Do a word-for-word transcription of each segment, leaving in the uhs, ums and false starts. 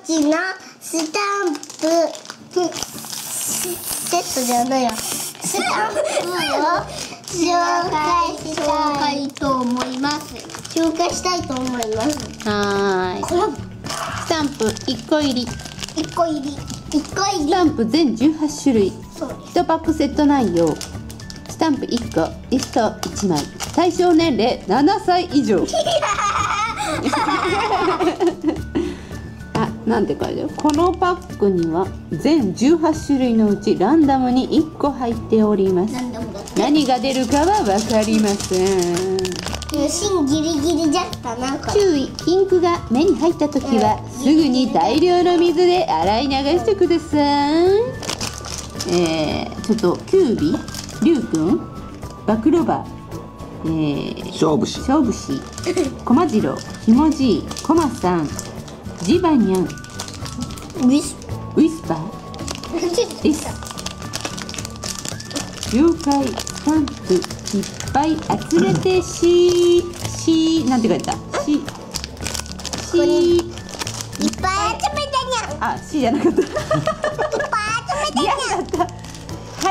ちのスタンプセットじゃないよ。スタンプを紹介したいと思います。紹介したいと思います。 はーい。 これスタンプいっこ入り。 いっこ入り。いっこ入り。 スタンプ全じゅうはち種類。 そう。 いちパックセット内容。スタンプいっこ、リストいちまい。対象年齢ななさい以上。あ、なんて書いてある。このパックには全じゅうはち種類のうちランダムにいっこ入っております。 なんだもんだって。 何が出るかは分かりません。 芯ギリギリじゃったな。これ注意、インクが目に入った時はすぐに大量の水で洗い流してください。えー、ちょっとキュービ、リュウくん、バクロバ、えー、 勝負師、 勝負師、コマジロ、ひもじい、コマさん、ジバニャン、 ウィスウィスパーです。了解。スタンプいっぱい集めてししなんて書いてたししいっぱい集めたにゃん。 あ、しじゃなかった。 いっぱい集めたにゃん。 はい、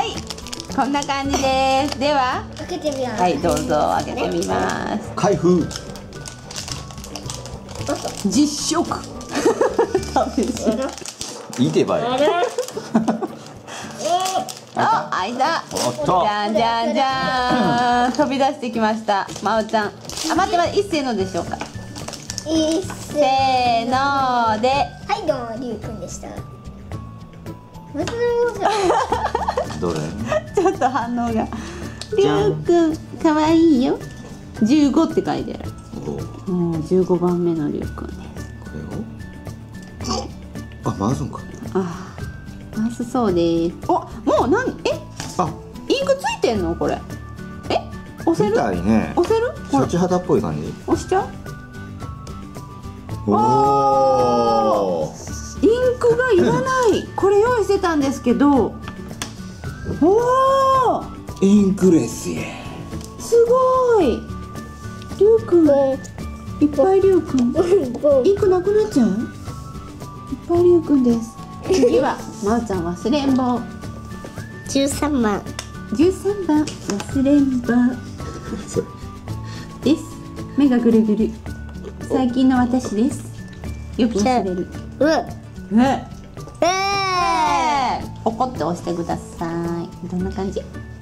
こんな感じです。では、 開けてみよう。 はい、どうぞ開けてみます。 開封。 実食。試し。 いいてばい。 あ、開いた。 おっとじゃんじゃんじゃん。飛び出してきました。まおちゃん。あ、待って待って、一斉のでしょうか。 いっせーので。 はい、どうも、りゅうくんでした。 どれ？ ちょっと反応が。りゅうくん、かわいいよ。じゅうごって書いてある。 おこもうじゅうごばんめのりゅうくんです。 れを。あ、回すんか。 ああ、回すそうです。お、もうなん、え、 あ、 インクついてんのこれ。え、押せみる？ たいね。 押せる？ほらシャチハタっぽい感じ。 押しちゃう？ おお。 インクがいらない。これ用意してたんですけど。おお、 インクレスや。 すごい。りゅうくん、いっぱいりゅうくん。インクなくなっちゃう？いっぱいりゅうくんです。次はまおちゃん忘れん坊。 じゅうさんばん。 じゅうさんばん忘れん坊です。目がぐるぐる。最近の私です。よく忘れる。 うえ、 えポコって押してください。どんな感じ？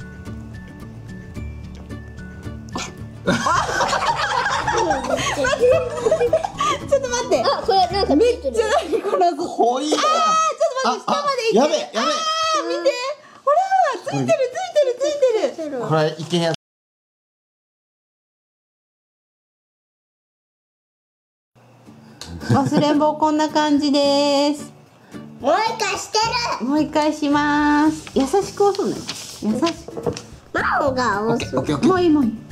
ちょっと待って。 あ、これなんかめっちゃ何この子。 ほいや。 あー、ちょっと待って、下まで行やって。 べやべ。 あー、見て。ほら、ついてるついてるついてる。 これいけんやつ。 忘れん坊こんな感じです。 もう一回してる。 もう一回します。優しく押すね。優しく。 マオがオッ押す。 ケーオッケーオッケー。 もういいもういい。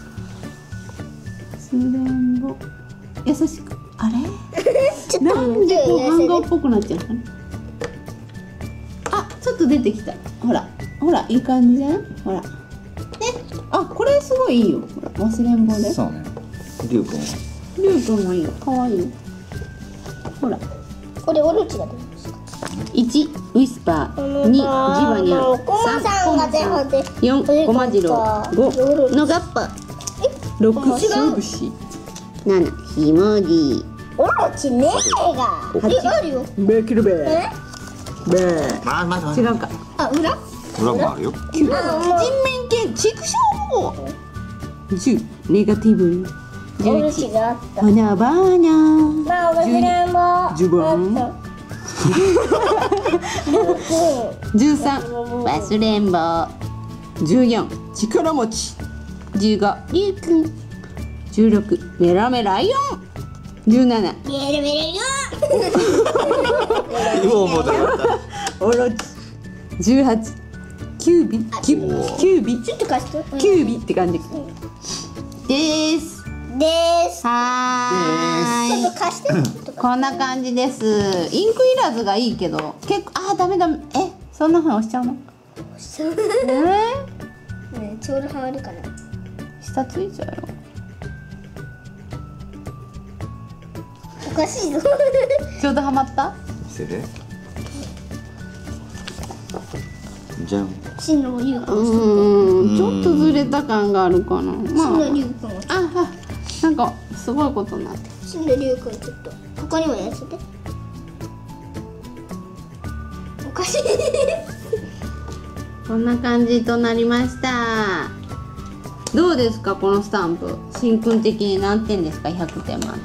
忘れん坊。優しく。あれ？ ちょっとなんでこう漫画っぽくなっちゃうかな。あ、ちょっと出てきた。ほら、ほら、いい感じじゃん。ほら。ね、あ、これすごいいいよ。ほら、忘れん坊で。 そうね。りゅうくん。 りゅうくんもいいよ。可愛いよ。ほら。 これオロチが出ます。 いち、ウィスパー。に、ジバニャン。 コマさんが全部で。 よん、コマジロー。ご、のガッパ。ろく、勝負師。なな、ひもじ。 オロチねえが。 はちえ、あるよ。 ベキルベえ？ ベー。 まあまあまあ。 違うか。 あ、裏？ 裏もあるよ。 きゅう、人面犬、畜生。じゅう、ネガティブ。じゅオロういち、 チがあった。 バナバーナ。 マオが忘れん坊。 じゅうばん。 あったじゅうさん、忘れん坊。じゅうよん、力持ち。じゅうご、りゅうくん。じゅうろく、メラメライオン。じゅうなな、 メルメルよ。 ようもだった。 オロチ。じゅうはち、キュービ、キュおーキュービ、 ちょっと貸して。 キュービって感じ。です。 です。 はーい。 ちょっと貸して。 こんな感じです。インクいらずがいいけど、結構、あー、ダメダメ。え、そんなふうに押しちゃうの？ そう。 えー、 ね、ちょうどはまるかな。 下ついちゃうよ。 おかしいぞ。 ちょうどハマった？ 見せて。じゃん。 真の龍君。 うーん、ちょっとずれた感があるかな。 真まの龍君。 あ、あ、あ、なんかすごいことになってる。 真の龍君ちょっとここにもやらせて。おかしい。 こんな感じとなりました。どうですかこのスタンプ？しんくん的に何点ですか？ひゃくてん満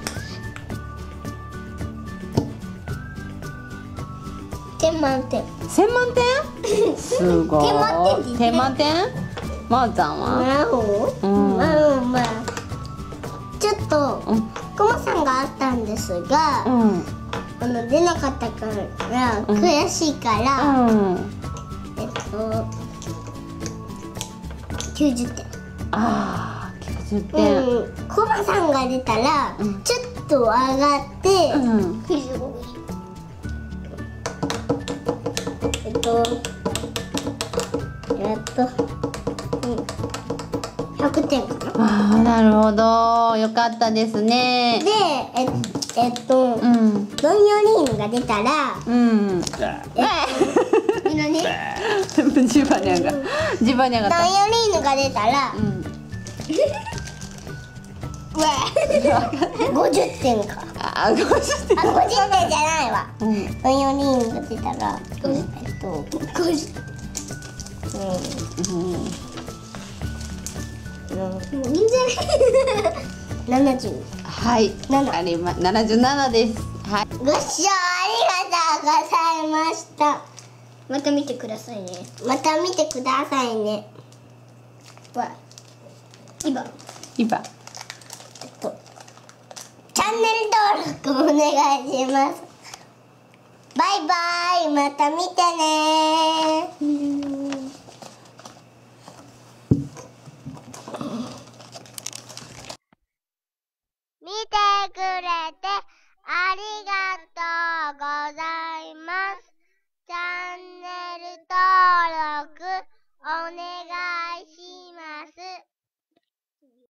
点。点満点。 せんまんてん？すごい。 点満点って言って点満点？まーちゃんは？ なるほど。 うんまあまあ。ちょっとうんコマさんがあったんですが、 うんあの出なかったから悔しいから、 うん。 えっときゅうじゅってん。 ああ、きゅうじゅってん。 うん、コマさんが出たら、 うんちょっと上がって、 うんきゅうじゅうごえっとやっと、うん、ひゃくてんかな。 ああ、なるほど。よかったですね。 で、ええっと、 うんドンヨリーヌが出たら、 うん。 みんなね、 ジバニャがジバニャがドンヨリーヌが出たら、 うん。 うわごじゅってんか。 あ、ごじゅってん。 あ、ごじゅってんじゃないわ。 うん。 ドンヨリーヌが出たら、えっと、ごじゅう。 うん。 うん、いいんじゃない？ななじゅう。 はい。 ななありま、七十七です。はい。 ご視聴ありがとうございました。また見てくださいね。また見てくださいね。わ、今、 今。 えっと、チャンネル登録お願いします。バイバイ、また見てね。見てく